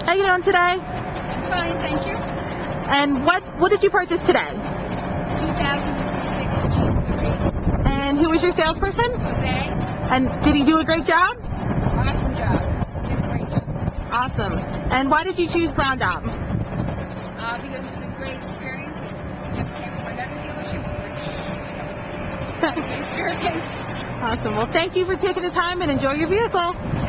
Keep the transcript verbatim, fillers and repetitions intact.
How you doing today? Fine, thank you. And what what did you purchase today? two thousand six Jeep. And who was your salesperson? Jose, And did he do a great job? awesome job. Did a great job. Awesome. And why did you choose Brown-Daub? Uh, because it was a great experience. It just came from another dealership, which was a good experience. Awesome. Well, thank you for taking the time and enjoy your vehicle.